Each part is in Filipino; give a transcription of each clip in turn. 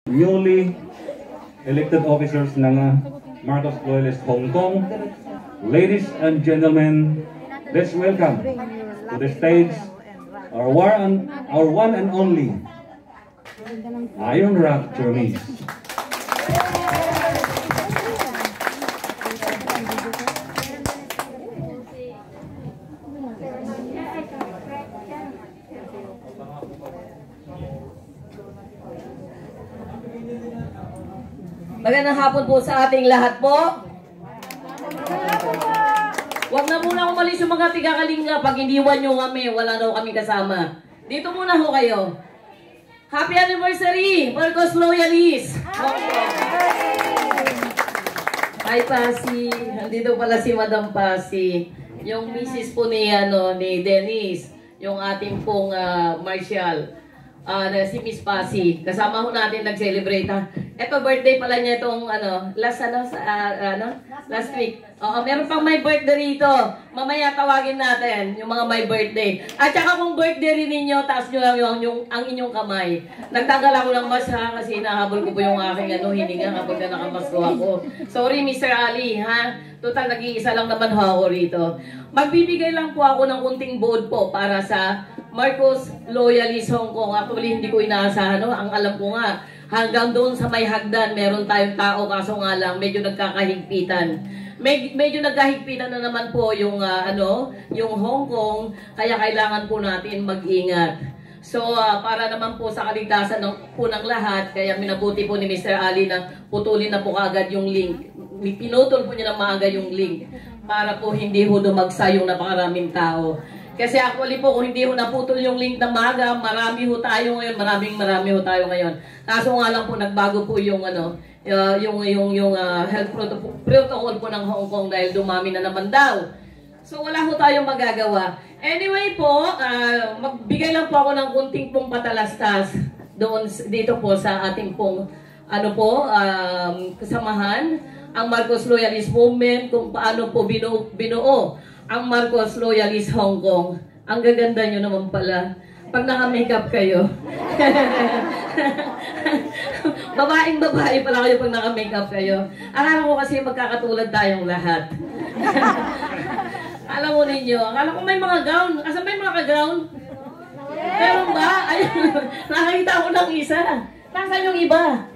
Newly elected officers ng Marcos Loyalist Hong Kong. Ladies and gentlemen, let's welcome to the stage our one and only Iron Rock Jermise. Magandang hapon po sa ating lahat po. Huwag na muna umalis yung mga tiga-kalinga. Pag iniwan nyo kami, wala daw kami kasama. Dito muna ho kayo. Happy anniversary, Marcos Loyalist! Hi, Pasi. Nandito pala si Madam Pasi. Yung misis po ni Dennis. Yung ating pong Marshall. Si Miss Pasi. Kasama ho natin nag-celebrate ha. Ito birthday pala niya itong last week. Oo, meron pang may birthday rito. Mamaya tawagin natin yung mga may birthday. At saka kung birthday rin ninyo, taas nyo lang ang inyong kamay. Nagtanggal ako ng mask ha, kasi nahabol ko po yung aking hininga kapag nakamasko ako. Sorry Mr. Ali ha. Total nag-iisa lang naman ho ako rito. Magbibigay lang po ako ng kunting board po para sa Marcos Loyalist Hong Kong. Actually, hindi ko inaasahan. No? Ang alam ko nga, hanggang doon sa may hagdan, meron tayong tao. Kaso nga lang, medyo nagkakahigpitan. Medyo nagkahigpitan na naman po yung, yung Hong Kong. Kaya kailangan po natin mag-ingat. So, para naman po sa kaligtasan ng lahat, kaya minabuti po ni Mr. Ali na putulin na po kagad yung link. Pinutol po niya na maaga yung link para po hindi ho dumagsa yung napakaraming tao. Kasi actually po, kung hindi ho naputol yung link ng maaga, marami ho tayo ngayon, marami ho tayo ngayon. Kaso nga lang po, nagbago po yung health protocol po ng Hong Kong dahil dumami na naman daw. So wala ho tayong magagawa. Anyway po, magbigay lang po ako ng kunting pong patalastas dito po sa ating pong kasamahan, ang Marcos Loyalist Movement, kung paano po binuo ang Marcos Loyalist Hong Kong. Ang gaganda nyo naman pala. Pag naka-makeup kayo. Babaeng-babae pala kayo pag naka-makeup kayo. Akala ko kasi magkakatulad tayong lahat. Alam mo ninyo, akala ko may mga gown. Asan ba yung mga ka-gown? Meron ba? Ayun, nakakita ko ng isa. Nasaan yung iba?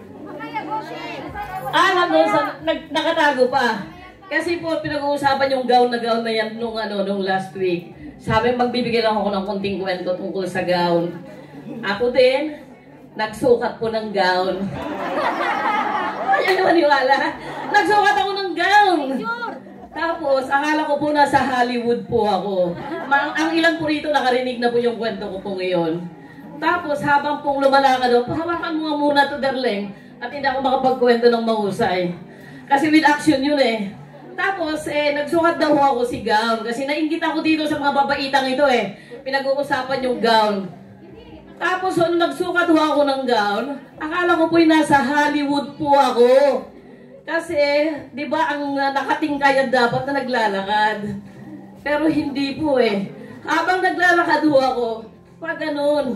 Nakatago pa. Kasi po, pinag-uusapan yung gown na yan nung last week. Sabi, magbibigay lang ako ng konting kwento tungkol sa gown. Ako din, nagsukat po ng gown. Ayaw maniwala. Nagsukat ako ng gown. Tapos, akala ko po nasa Hollywood po ako. Ang ilan po rito nakarinig na po yung kwento ko po ngayon. Tapos, habang pong lumalakad doon, pahawakan mo muna to, darling. At hindi ako makapagkwento ng mahusay. Kasi with action yun eh. Tapos, nagsukat daw ako si gown. Kasi nainggit ako dito sa mga babaitang ito eh. Pinag-uusapan yung gown. Tapos, nung nagsukat ako ng gown, akala ko po'y nasa Hollywood po ako. Kasi, di ba, ang nakatingkayan dapat na naglalakad. Pero hindi po eh. Habang naglalakad ako, pa ganun.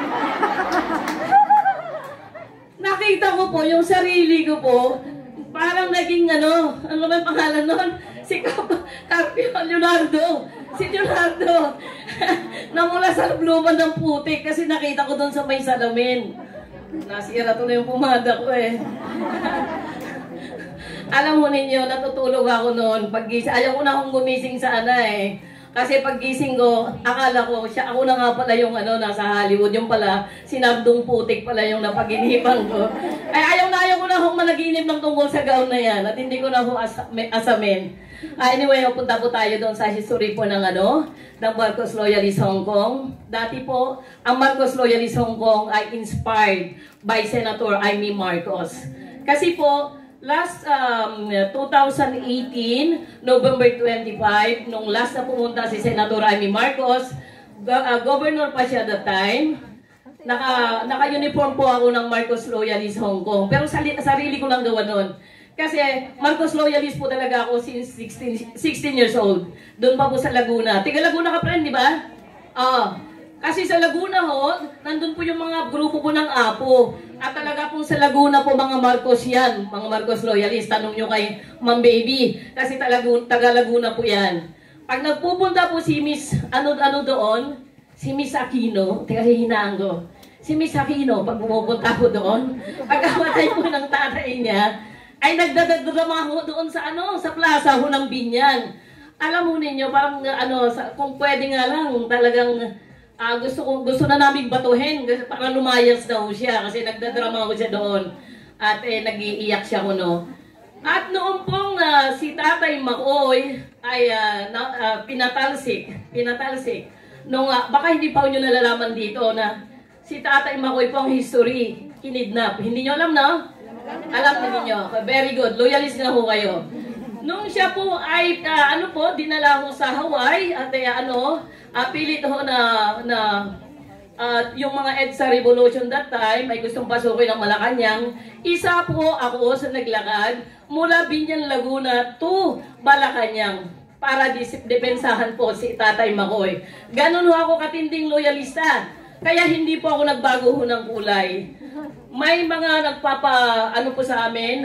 Nakita ko po yung sarili ko po, parang naging ano ba yung pangalan nun? Si Carpio Leonardo. Si Leonardo. Namula sa lubluban ng putik kasi nakita ko doon sa may salamin. Nasira to na yung pumada ko eh. Alam mo ninyo, natutulog ako noon. Ayaw ko na akong gumising sa eh. Kasi paggising ko, akala ko, ako na nga pala yung nasa Hollywood. Yung pala, sinabdong putik pala yung napaginipan ko. Ayaw ko na akong managinip ng tungkol sa gown na yan. At hindi ko na akong asamin. Anyway, punta po tayo doon sa history po ng Marcos Loyalist Hong Kong. Dati po, ang Marcos Loyalist Hong Kong ay inspired by Senator Amy Marcos. Kasi po, last 2018, November 25, nung last na pumunta si Senator Amy Marcos, governor pa siya that time, naka-uniform po ako ng Marcos Loyalist Hong Kong. Pero sarili ko lang gawa nun. Kasi Marcos Loyalist po talaga ako since 16 years old. Doon pa po sa Laguna. Tiga Laguna ka, friend, di ba? Kasi sa Laguna ho, nandun po yung mga grupo po ng APO. At talaga po sa Laguna po mga Marcos yan, mga Marcos loyalist. Tanong nyo kay Ma'am Baby, kasi taga Laguna po yan. Pag nagpupunta po si Miss, ano doon, si Miss Aquino, kasi hinaan ko, si Miss Aquino, pag pumupunta po doon, pagkamatay po ng tatay niya, ay nagdadadrama ho doon sa sa plaza ho ng Binyan. Alam mo ninyo, parang kung pwede nga lang, talagang gusto na naming batuhin para lumayas na ho siya kasi nagdadrama ho siya doon at nag-iiyak siya At noon pong si Tatay Makoy ay pinatalsik nung baka hindi pa nyo nalalaman dito na si Tatay Makoy po ang history, kinidnap. Hindi nyo alam, no? Alam niyo. Very good. Loyalist na ho kayo. Nung siya po ay dinala ho sa Hawaii at pilit ho na yung mga EDSA Revolution that time ay gustong pasukin ng Malacanang. Isa po ako sa naglakad mula Binyan, Laguna to Malacanang para depensahan po si Tatay Makoy. Ganun ho ako katinding loyalista. Kaya hindi po ako nagbago ho ng kulay. May mga po sa amin,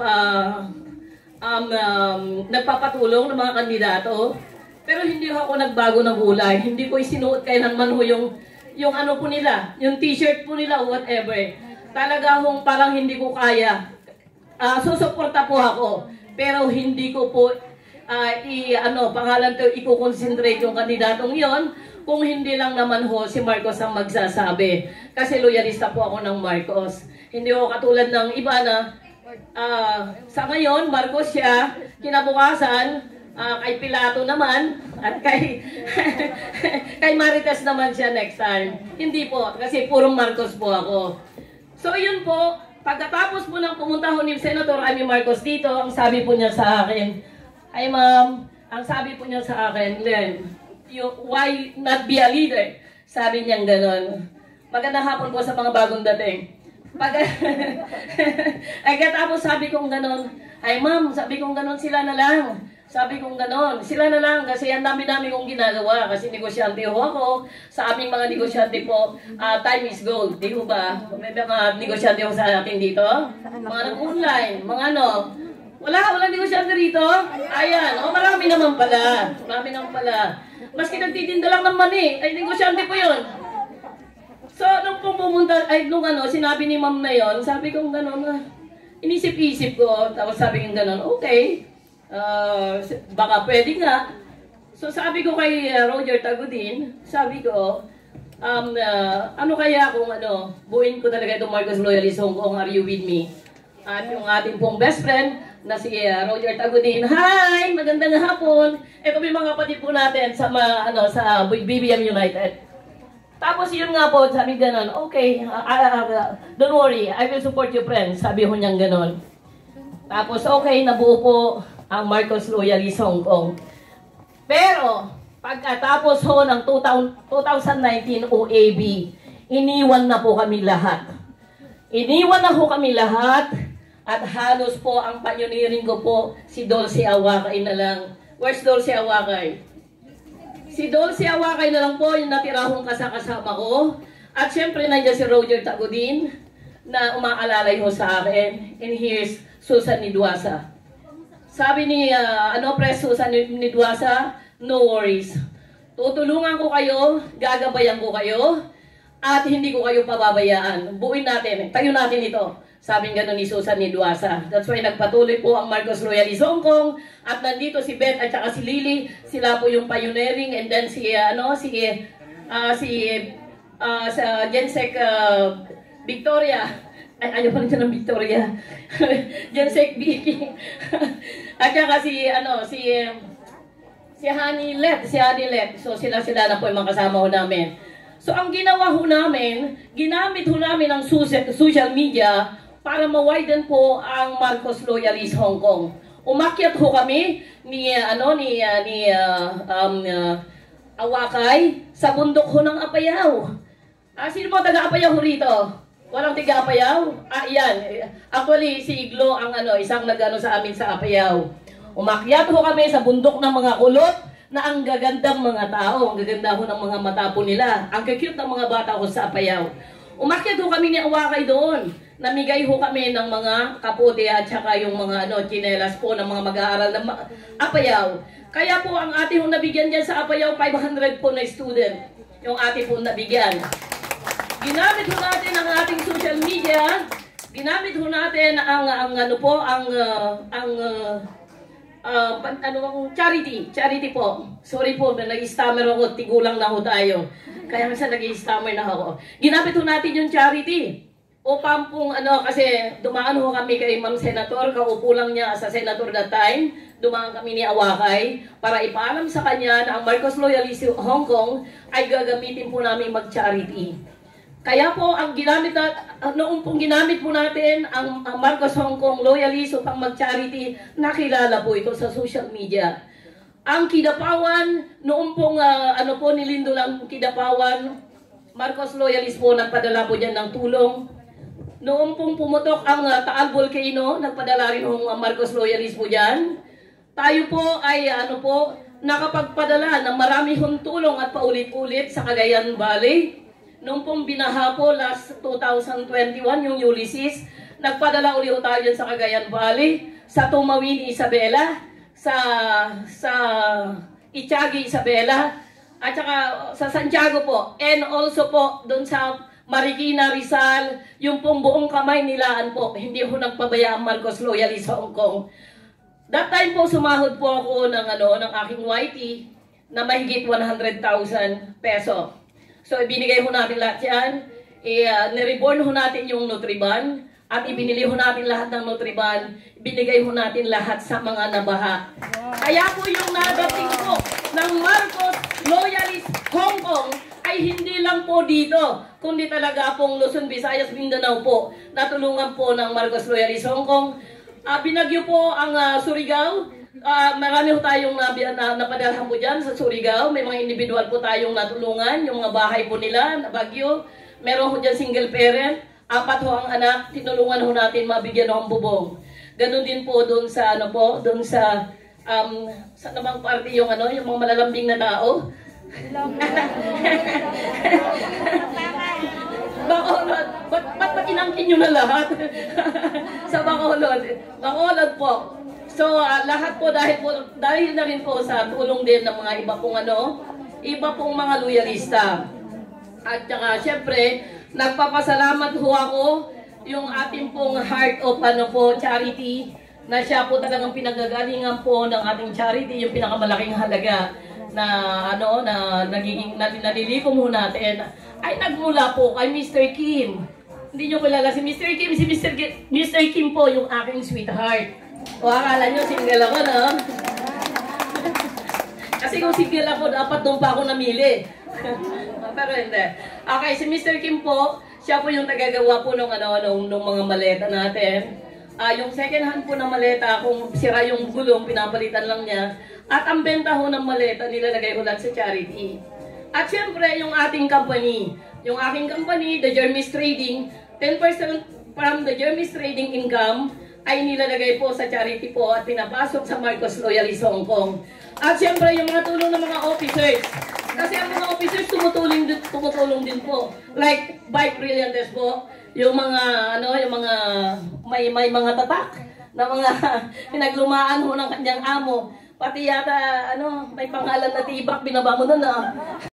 nagpapatulong ng mga kandidato. Pero hindi ako nagbago ng kulay. Hindi ko isinuot kailanman ho yung po nila, yung t-shirt po nila, whatever. Talaga hong parang hindi ko kaya. Susuporta po ako. Pero hindi ko po pangalan to, i-concentrate yung kandidatong yon kung hindi lang naman ho si Marcos ang magsasabi. Kasi loyalista po ako ng Marcos. Hindi ko katulad ng iba na sa ngayon, Marcos siya, kinabukasan, kay Pilato naman, at kay kay Marites naman siya next time. Hindi po, kasi purong Marcos po ako. So yun po, pagkatapos po ng pumunta ho ni Senator Amy Marcos dito, ang sabi po niya sa akin, ay ma'am, ang sabi po niya sa akin, Len, why not be a leader? Sabi niya gano'n. Magandang hapon po sa mga bagong dating. Ay katapos sabi kong gano'n, ay ma'am, sabi kong gano'n, sila na lang. Sabi kong gano'n, sila na lang kasi ang dami-dami kong ginagawa kasi negosyante ho ako. Sa aming mga negosyante po, time is gold. Di ho ba? May mga negosyante ho sa akin dito. Mga nag-online, mga Wala negosyante rito. Ayan, marami naman pala. Marami naman pala. Maski nagtitinda lang ng mani, ay negosyante po yun. So, nung pumunta, sinabi ni ma'am na yon, sabi kong gano'n, inisip-isip ko, tapos sabi kong gano'n, okay, baka pwede nga. So, sabi ko kay Roger Tagudin, sabi ko, ano kaya kung buuin ko talaga itong Marcos Loyalist Hong Kong, are you with me? At yung ating pong best friend, na si Roger Tagudin. Hi! Magandang hapon! Ito yung mga kapatid po natin sa sa BBM United. Tapos yun nga po, sabi ganon, okay, don't worry, I will support you friends. Sabi ho niyang ganon. Tapos okay, nabuo po ang Marcos Loyalist Hong Kong. Pero, pagkatapos ho ng 2019 OAB, iniwan na po kami lahat. Iniwan na ho kami lahat. At halos po ang pioneering ko po, si Dulce Awakay na lang. Where's Dulce Awakay? Si Dulce Awakay na lang po yung natira kong kasama ko. At syempre nandiyan si Roger Tagudin na umaalalay ho sa akin. And here's Susan Nidwasa. Sabi ni Pres Susan Nidwasa, no worries. Tutulungan ko kayo, gagabayan ko kayo, at hindi ko kayo pababayaan. Buuin natin, tayo natin ito. Sabi nga ni Susan Nidwasa. That's why nagpatuloy po ang Marcos Loyalist Hong Kong. At nandito si Beth at saka si Lily. Sila po yung pioneering. And then sa Gensec Victoria. Ay, ayaw pa rin siya ng Victoria. Gensec Vicky. At saka si Honey Let. So sila na po yung mga kasama ho namin. So ang ginawa ho namin, ginamit ho namin ang social media para ma-widen po ang Marcos Loyalist Hong Kong. Umakyat ho kami ni Awakay sa bundok ho ng Apayao. Sino po taga-Apayao rito? Walang taga-Apayao? Yan. Actually, si Iglo ang isang sa amin sa Apayao. Umakyat ho kami sa bundok ng mga kulot na ang gagandang mga tao, ang gaganda ho ng mga mata po nila. Ang cute ng mga bata ko sa Apayao. Umakyat ho kami ni Awakay doon. namigay ho kami ng mga kaputi at saka yung mga tsinelas po ng mga mag-aaral ng Apayao. Kaya po ang ating nabigyan dyan sa Apayao, 500 po na student yung ating po nabigyan. Ginamit ho natin ang ating social media, ginamit ho natin ang charity po. Sorry po, nag-stammer ako, tigulang na ho tayo. Kaya minsan nag-stammer na ako. Ginamit ho natin yung charity. Upang pong kasi dumaan ho kami kay Ma'am Senator, kaupo lang niya sa Senator that time. Dumaan kami ni Awakay para ipaalam sa kanya na ang Marcos Loyalist Hong Kong ay gagamitin po namin mag-charity. Kaya po, ang ginamit noong pong ginamit po natin ang Marcos Hong Kong Loyalist upang mag-charity, nakilala po ito sa social media. Ang Kidapawan, noong pong nilindo lang Kidapawan, Marcos Loyalist po nagpadala po dyan ng tulong. Noong pong pumutok ang Taal Volcano, nagpadala rin ang Marcos Loyalist po dyan. Tayo po ay nakapagpadala ng marami hong tulong at paulit-ulit sa Cagayan Valley. Noong pong binaha po last 2021, yung Ulysses, nagpadala ulit tayo dyan sa Cagayan Valley, sa Tumawin, Isabela, sa Itiagi, Isabela, at saka sa Santiago po. And also po, doon sa Marikina, Rizal, yung pong buong kamay nilaan po, hindi po nagpabaya ang Marcos Loyalist sa Hong Kong. That time po, sumahod po ako ng aking YT na mahigit 100,000 peso. So, ibinigay ho natin lahat yan. Nireborn ho natin yung Nutriban. At ibinili ho natin lahat ng Nutriban. Ibinigay ho natin lahat sa mga nabaha. Kaya po yung nadating po ng Marcos Loyalist Hong Kong ay hindi lang po dito, kundi talaga pong Luzon, Visayas, Mindanao po. Natulungan po ng Marcos Loyalist Hong Kong. Binagyo po ang Surigao. Marami po tayong napadalhan po dyan sa Surigao. May mga individual po tayong natulungan. Yung mga bahay po nila, Bagyo. Meron po dyan single parent. 4 ho ang anak. Tinulungan ho natin mabigyan ng bubong. Ganon din po doon sa doon sa namang party yung yung mga malalambing na tao. Bacolod. Ba't inangkin nyo na lahat? Sa Bacolod. Bacolod po. So, lahat po dahil na rin po sa tulong din ng mga iba pong mga loyalista. At saka, syempre, nagpapasalamat ho ako yung ating pong Heart of Charity na siya po talagang pinagagalingan po ng ating charity, yung pinakamalaking halaga na nalilikom ho natin ay nagmula po kay Mr. Kim. Hindi nyo kilala si Mr. Kim. Si Mr. Kim po yung aking sweetheart. O akala nyo single ako, no? Kasi kung single ako, dapat doon pa ako namili. Pero hindi. Okay, si Mr. Kim po, siya po yung nagagawa po ng mga maleta natin. Yung second hand po ng maleta, kung sira yung gulong, pinapalitan lang niya. At ang benta ho ng maleta, nilalagay ko lahat sa charity. At syempre, yung ating company. Yung aking company, The Jeremy's Trading, 10% from The Jeremy's Trading income ay nilalagay po sa charity po at pinapasok sa Marcos Loyalist Hong Kong. At syempre, yung mga tulong ng mga officers. Kasi ang mga officers tumutulong din po. Like Bike Brilliantes po, yung mga may mga tatak na mga pinaglumaan ho ng kanyang amo. Pati yata may pangalan na Tibak, binaba mo na.